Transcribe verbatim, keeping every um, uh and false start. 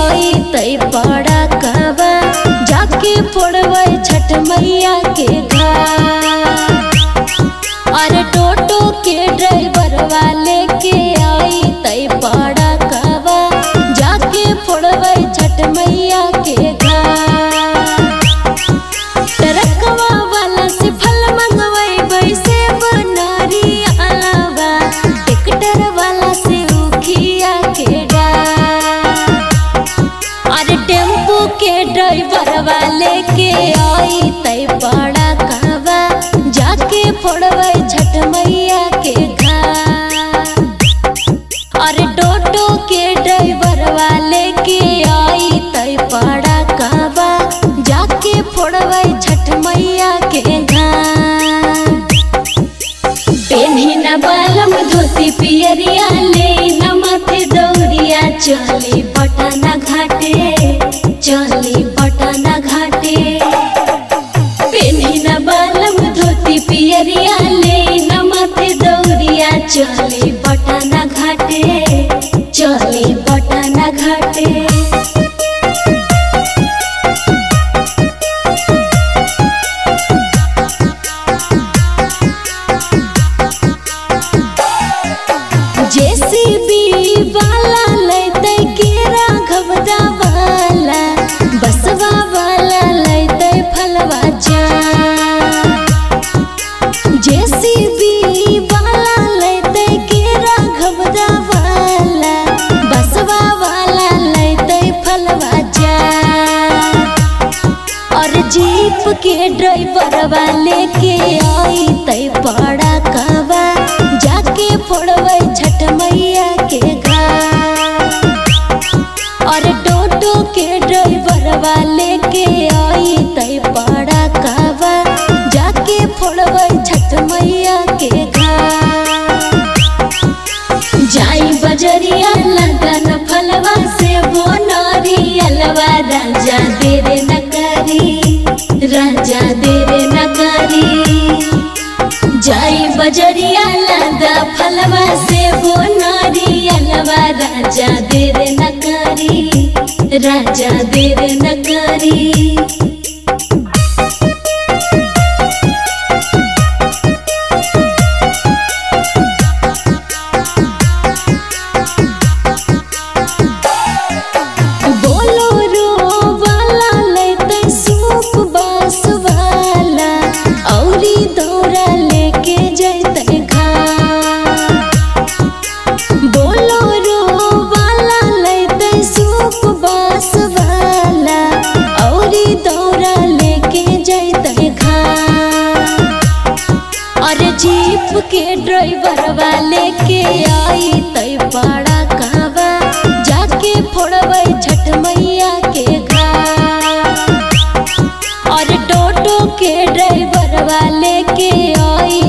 आई तई पड़ा कावा जाके फोड़वे छठ मैया के घाट। अरे टोटो के ड्राइवर वाले के आई तई पड़ा कावा जाके फोड़वे छठ मैया के घाट। ट्रकवा वाला से फल मंगवाई वैसे बनारी अलावा ट्रैक्टर वाला से उखिया के डाल। अरे टेम्पू के ड्राइवर वाले के आई तई पड़ा कावा जाके फोड़वे छठ मैया के घाट। अरे टोटो के ड्राइवर वाले के आई तई पड़ा कावा जाके फोड़वे छठ मैया के घाट। पेन्ही न बालम धोती पियरिया ले न माथे दौरिया चली पटना घाटे चली पटना घाटे। पेन्ही न बालम धोती पियरिया ले न माथे दौरिया चली पटना घाटे चली पटना घाटे। जेसीबी वाला लैते के राघवदा वाला बसवा वाला लैते फलवा जा। जेसीबी वाला लैते के राघवदा वाला बसवा वाला लैते फलवा जा। और जीप के ड्राइवर वाले के आई तई पड़ा कावा जाके फोड़वे छठ मैया के घाट। और टोटो के ड्राइवर वाले के आई तई पड़ा कावा जाके फोड़वे छठ मैया के घाट। जाई बजरिया लगन फलवा से बोनारी अलवा राजा देरे न करी राजा देरे न करी। जाई बजरिया लगा फलवा से बोनारी अलवा राजा देरे न करी राजा देरे न करी। जीप के ड्राइवर वाले के आई तई पड़ा कावा जाके फोड़वे छठ मैया के घाट। और टोटो के ड्राइवर वाले के आई